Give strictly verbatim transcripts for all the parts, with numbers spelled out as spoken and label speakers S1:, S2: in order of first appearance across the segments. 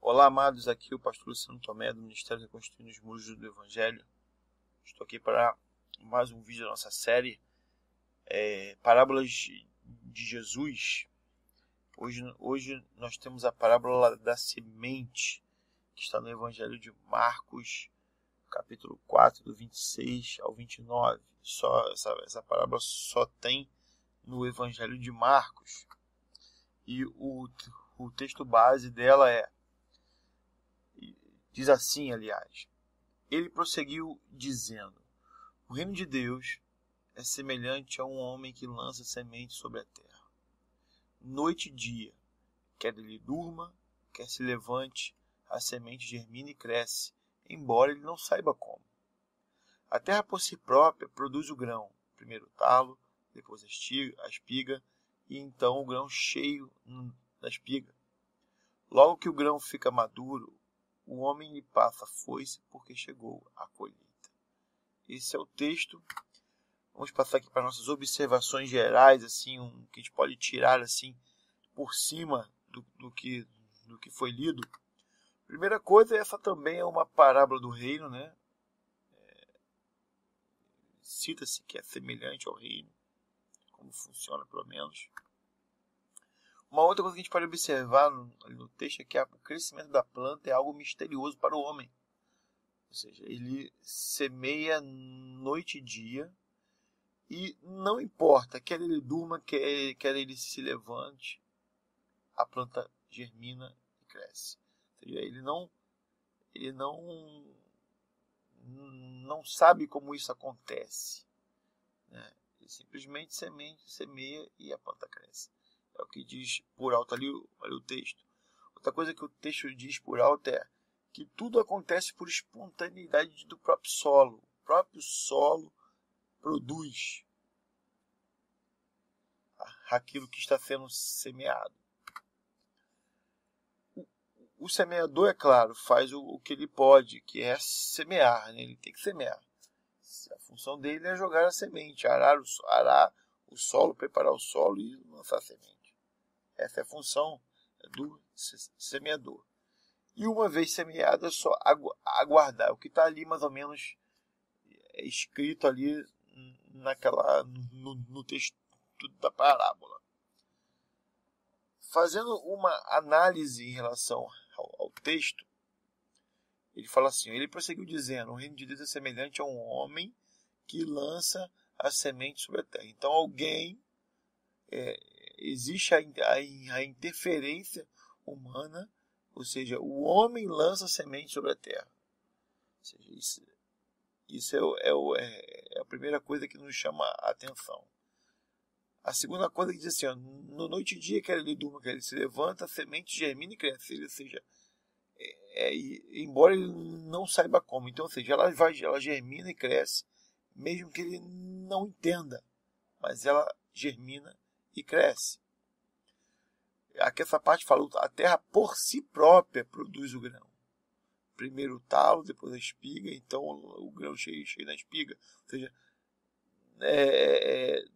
S1: Olá, amados, aqui é o pastor Luciano Tomé, do Ministério Reconstruindo os Muros do Evangelho. Estou aqui para mais um vídeo da nossa série é, Parábolas de Jesus. Hoje, hoje nós temos a parábola da semente, que está no Evangelho de Marcos, capítulo quatro, do vinte e seis ao vinte e nove. Só, essa, essa parábola só tem no Evangelho de Marcos. E o, o texto base dela é, diz assim, aliás, ele prosseguiu dizendo: o reino de Deus é semelhante a um homem que lança semente sobre a terra. Noite e dia, quer ele durma, quer se levante, a semente germina e cresce, embora ele não saiba como. A terra por si própria produz o grão, primeiro o talo, depois a espiga, e então o grão cheio da espiga. Logo que o grão fica maduro, o homem lhe passa a foice porque chegou a colheita. Esse é o texto. Vamos passar aqui para nossas observações gerais, assim, um, que a gente pode tirar assim por cima do, do, que, do que foi lido. Primeira coisa, essa também é uma parábola do reino, né? É, cita-se que é semelhante ao reino, como funciona pelo menos. Uma outra coisa que a gente pode observar no, no texto é que o crescimento da planta é algo misterioso para o homem. Ou seja, ele semeia noite e dia e não importa, quer ele durma, quer, quer ele se levante, a planta germina e cresce. Ou seja, ele não, ele não, não sabe como isso acontece, né? Ele simplesmente semeia, semeia e a planta cresce. É o que diz por alto ali, ali o texto. Outra coisa que o texto diz por alto é que tudo acontece por espontaneidade do próprio solo. O próprio solo produz aquilo que está sendo semeado. O, o semeador, é claro, faz o, o que ele pode, que é semear, né? Ele tem que semear. A função dele é jogar a semente, arar o, arar o solo, preparar o solo e lançar a semente. Essa é a função do semeador. E uma vez semeado, é só aguardar. O que está ali, mais ou menos, é escrito ali naquela, no, no texto da parábola. Fazendo uma análise em relação ao, ao texto, ele fala assim, ele prosseguiu dizendo: o reino de Deus é semelhante a um homem que lança a semente sobre a terra. Então, alguém... É, existe a, a, a interferência humana, ou seja, o homem lança semente sobre a terra. Ou seja, isso, isso é, é, é, é a primeira coisa que nos chama a atenção. A segunda coisa que diz assim, ó, no noite e dia, quer ele durma, quer ele se levanta, a semente germina e cresce. Ou seja, é, é, embora ele não saiba como. Então, ou seja, ela, vai, ela germina e cresce, mesmo que ele não entenda, mas ela germina e cresce. Aqui essa parte fala, a terra por si própria produz o grão. Primeiro o talo, depois a espiga, então o grão cheio, cheio da espiga. Ou seja, é, é,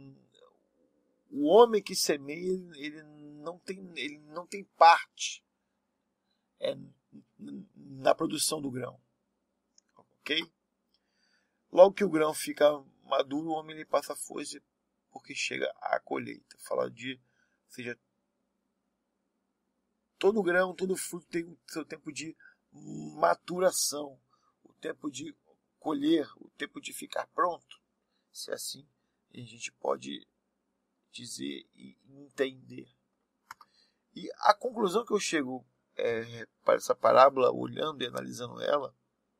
S1: o homem que semeia, ele não tem, ele não tem parte é, na produção do grão. Ok? Logo que o grão fica maduro, o homem ele passa a foice porque chega a colheita. Fala de, ou seja, todo grão, todo fruto tem o seu tempo de maturação, o tempo de colher, o tempo de ficar pronto. Se é assim, a gente pode dizer e entender. E a conclusão que eu chego é, para essa parábola, olhando e analisando ela,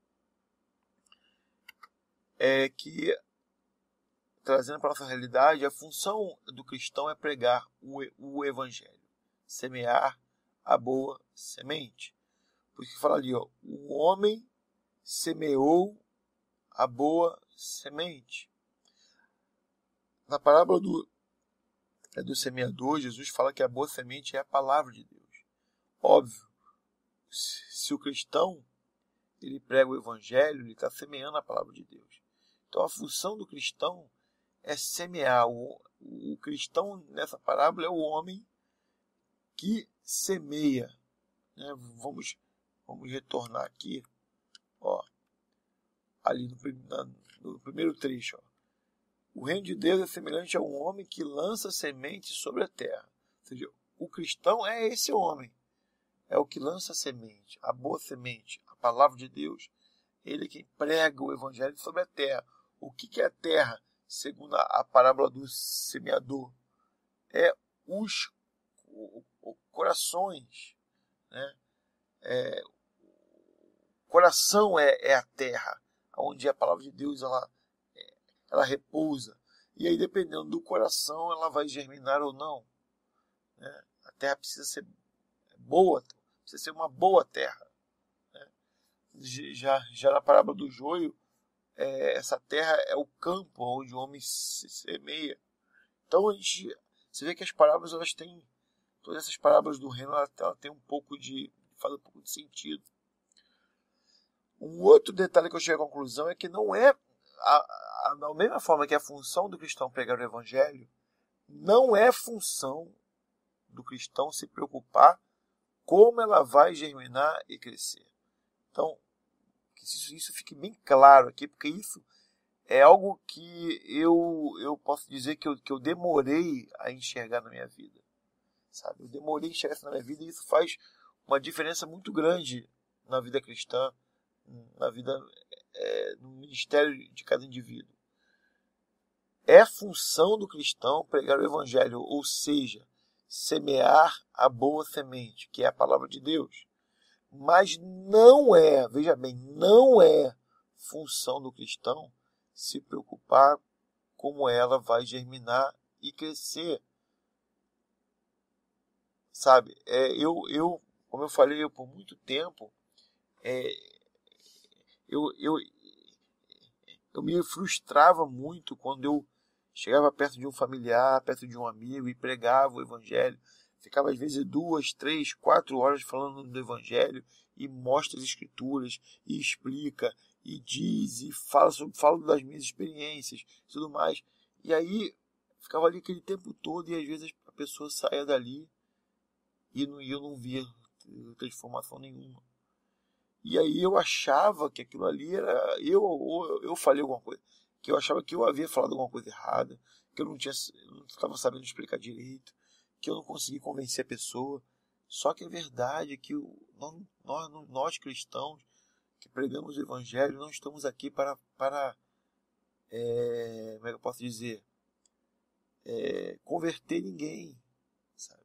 S1: é que, trazendo para a nossa realidade, a função do cristão é pregar o, o evangelho, semear a boa semente. Porque fala ali, ó, o homem semeou a boa semente. Na parábola do, é do semeador, Jesus fala que a boa semente é a palavra de Deus. Óbvio, se o cristão ele prega o evangelho, ele está semeando a palavra de Deus. Então a função do cristão é semear. O, o cristão nessa parábola é o homem que semeia né? Vamos, vamos retornar aqui, ó, ali no, na, no primeiro trecho. Ó. O reino de Deus é semelhante a um homem que lança semente sobre a terra. Ou seja, o cristão é esse homem. É o que lança a semente, a boa semente, a palavra de Deus. Ele é quem prega o evangelho sobre a terra. O que é a terra? Segundo a parábola do semeador, é os o, o, corações, né? É, o coração é, é a terra, onde a palavra de Deus ela, ela repousa. E aí, dependendo do coração, ela vai germinar ou não. Né? A terra precisa ser boa, precisa ser uma boa terra. Né? Já, já na parábola do joio, é, essa terra é o campo onde o homem se semeia. Então, a gente, você vê que as parábolas, elas têm, todas essas parábolas do reino, ela, ela tem um pouco de, faz um pouco de sentido. Um outro detalhe que eu chego à conclusão é que não é, a, a, da mesma forma que a função do cristão pregar o evangelho, não é função do cristão se preocupar como ela vai germinar e crescer. Então, que isso, isso fique bem claro aqui, porque isso é algo que eu, eu posso dizer que eu, que eu demorei a enxergar na minha vida. Sabe? Eu demorei a enxergar isso na minha vida e isso faz uma diferença muito grande na vida cristã, na vida, é, no ministério de cada indivíduo. É função do cristão pregar o evangelho, ou seja, semear a boa semente, que é a palavra de Deus. Mas não é, veja bem, não é função do cristão se preocupar como ela vai germinar e crescer. Sabe, é, eu, eu, como eu falei, eu por muito tempo, é, eu, eu, eu me frustrava muito quando eu chegava perto de um familiar, perto de um amigo e pregava o evangelho. Ficava às vezes duas, três, quatro horas falando do evangelho e mostra as escrituras e explica e diz e fala, sobre, fala das minhas experiências e tudo mais. E aí ficava ali aquele tempo todo e às vezes a pessoa saía dali e não, eu não via transformação nenhuma. E aí eu achava que aquilo ali era... Eu, eu, eu falei alguma coisa. Que eu achava que eu havia falado alguma coisa errada. Que eu não tinha, não estava sabendo explicar direito. Que eu não consegui convencer a pessoa. Só que a verdade é que nós, nós, nós cristãos que pregamos o evangelho não estamos aqui para... para é, como é que eu posso dizer? É, converter ninguém. Sabe?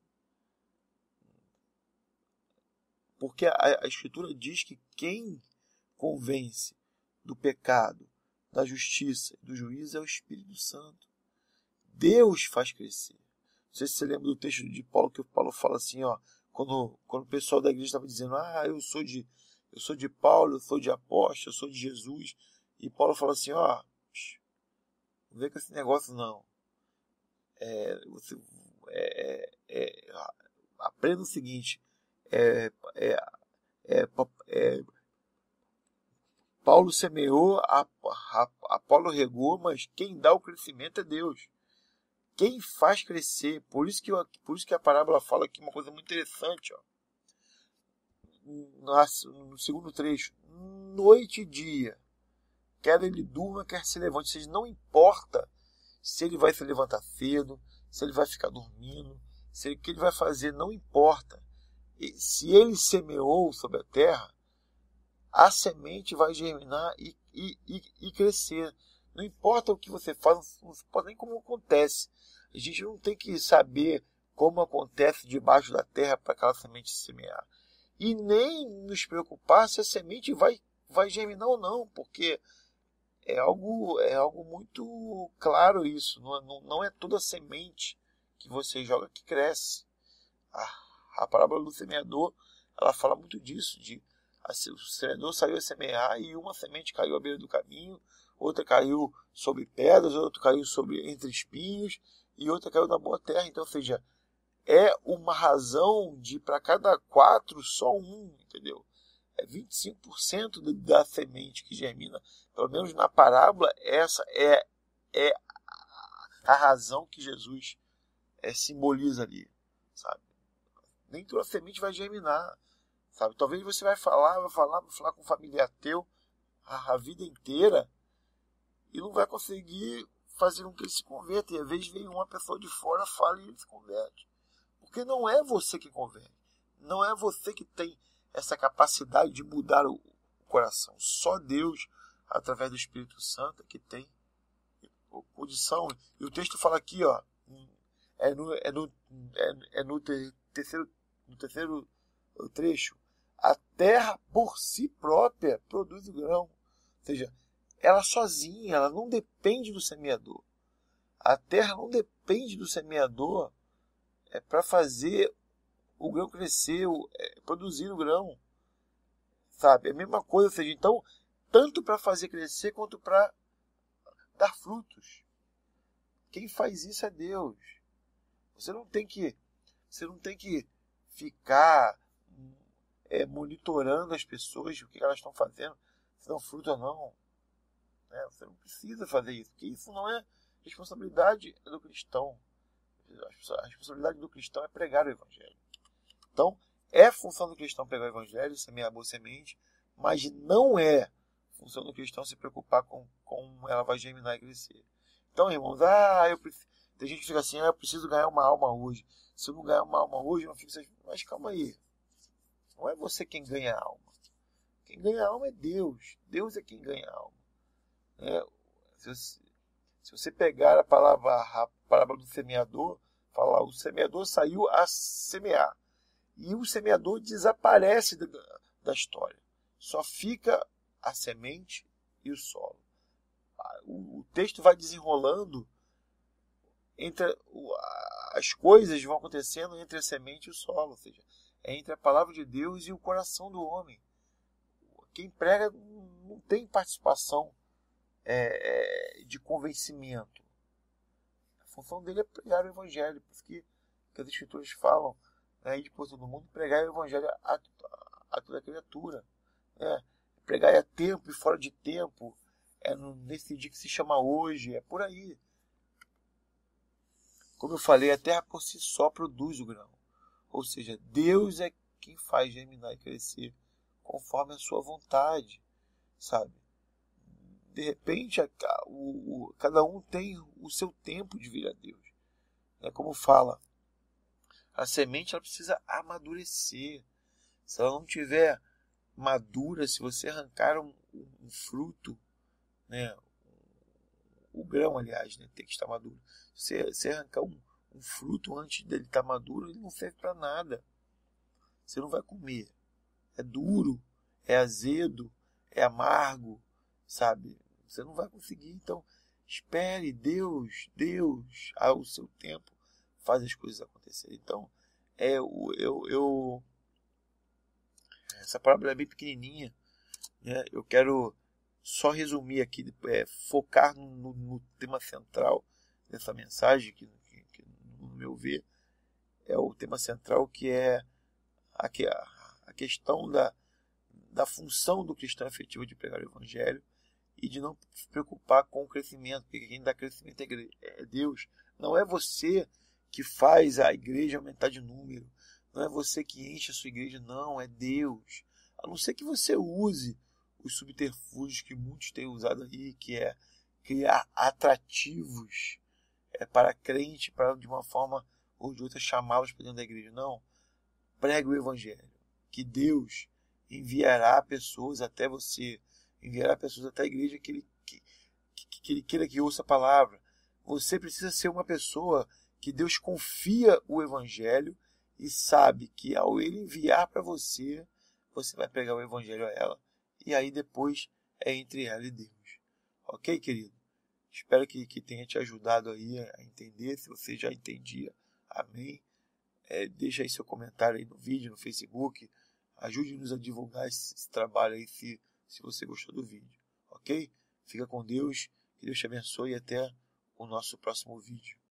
S1: Porque a, a Escritura diz que quem convence do pecado, da justiça e do juízo é o Espírito Santo. Deus faz crescer. Não sei se você lembra do texto de Paulo, que o Paulo fala assim, ó, quando, quando o pessoal da igreja estava dizendo, ah, eu sou de, eu sou de Paulo, eu sou de apóstolo, eu sou de Jesus. E Paulo fala assim, ó, não vem com esse negócio não. É, você, é, é, aprenda o seguinte, é, é, é, é, Paulo semeou, Apolo regou, mas quem dá o crescimento é Deus. Quem faz crescer, por isso que, eu, por isso que a parábola fala aqui uma coisa muito interessante. Ó. No segundo trecho, noite e dia, quer ele durma, quer se levante. Ou seja, não importa se ele vai se levantar cedo, se ele vai ficar dormindo, se ele, o que ele vai fazer, não importa. E, se ele semeou sobre a terra, a semente vai germinar e, e, e, e crescer. Não importa o que você faz, não importa nem como acontece. A gente não tem que saber como acontece debaixo da terra para aquela semente se semear. E nem nos preocupar se a semente vai, vai germinar ou não, porque é algo, é algo muito claro isso. Não, não, não é toda semente que você joga que cresce. A, a parábola do semeador, ela fala muito disso, de o semeador saiu a semear e uma semente caiu à beira do caminho, outra caiu sobre pedras, outra caiu sobre, entre espinhos e outra caiu na boa terra. Então, ou seja, é uma razão de para cada quatro só um, entendeu? É vinte e cinco por cento da semente que germina. Pelo menos na parábola, essa é, é a razão que Jesus é, simboliza ali, sabe? Nem toda semente vai germinar. Sabe? Talvez você vai falar, vai falar, vai falar com um familiar teu a, a vida inteira e não vai conseguir fazer com que ele se converta. E às vezes vem uma pessoa de fora, fala e ele se converte. Porque não é você que converte. Não é você que tem essa capacidade de mudar o coração. Só Deus, através do Espírito Santo, que tem condição. E o texto fala aqui, ó, é no, é no, é, é no, ter, terceiro, no terceiro trecho, a terra por si própria produz o grão. Ou seja, ela sozinha, ela não depende do semeador. A terra não depende do semeador é, para fazer o grão crescer, é, produzir o grão. Sabe? É a mesma coisa, ou seja, então, tanto para fazer crescer quanto para dar frutos. Quem faz isso é Deus. Você não tem que, você não tem que ficar é, monitorando as pessoas, o que elas estão fazendo, se dão fruto ou não. É, você não precisa fazer isso, porque isso não é responsabilidade do cristão. A responsabilidade do cristão é pregar o Evangelho. Então, é função do cristão pregar o Evangelho, semear a boa semente, mas não é função do cristão se preocupar com como ela vai germinar e crescer. Então, irmãos, ah, eu preciso... tem gente que fica assim, ah, eu preciso ganhar uma alma hoje. Se eu não ganhar uma alma hoje, eu não fico assim. Mas calma aí. Não é você quem ganha a alma. Quem ganha a alma é Deus. Deus é quem ganha a alma. É, se, você, se você pegar a palavra, a palavra do semeador, falar, o semeador saiu a semear. E o semeador desaparece da, da história. Só fica a semente e o solo. O, o texto vai desenrolando, entre o, as coisas vão acontecendo entre a semente e o solo. Ou seja, é entre a palavra de Deus e o coração do homem. Quem prega não tem participação é, de convencimento. A função dele é pregar o Evangelho. Por isso que, que as Escrituras falam, né, depois todo mundo, pregar o Evangelho a, a, a toda criatura. Né? Pregar a tempo e fora de tempo. É nesse dia que se chama hoje. É por aí. Como eu falei, a terra por si só produz o grão. Ou seja, Deus é quem faz germinar e crescer conforme a sua vontade, sabe? De repente, a, o, o, cada um tem o seu tempo de vir a Deus. É como fala, a semente ela precisa amadurecer. Se ela não tiver madura, se você arrancar um, um, um fruto, né? O grão, aliás, né? Tem que estar maduro. Se você arrancar um, um fruto antes dele estar maduro, ele não serve para nada. Você não vai comer. É duro, é azedo, é amargo, sabe? Você não vai conseguir. Então, espere. Deus, Deus, ao seu tempo, faz as coisas acontecerem. Então, é, eu, eu, eu, essa parábola é bem pequenininha, né? Eu quero só resumir aqui, é, focar no, no tema central dessa mensagem, que, que, que, no meu ver, é o tema central, que é a, a questão da, da função do cristão efetivo de pregar o Evangelho e de não se preocupar com o crescimento, porque quem dá crescimento é Deus. Não é você que faz a igreja aumentar de número, não é você que enche a sua igreja, não, é Deus. A não ser que você use os subterfúgios que muitos têm usado aí, que é criar atrativos é, para crente, para de uma forma ou de outra chamá-los para dentro da igreja. Não. Pregue o Evangelho, que Deus enviará pessoas até você, enviará pessoas até a igreja que ele, que, que, que ele queira que ouça a palavra. Você precisa ser uma pessoa que Deus confia o Evangelho e sabe que ao ele enviar para você, você vai pregar o Evangelho a ela. E aí depois é entre ela e Deus. Ok, querido? Espero que, que tenha te ajudado aí a entender, se você já entendia. Amém. É, deixa aí seu comentário aí no vídeo, no Facebook. Ajude-nos a divulgar esse, esse trabalho aí, se, se você gostou do vídeo. Ok? Fica com Deus. Que Deus te abençoe e até o nosso próximo vídeo.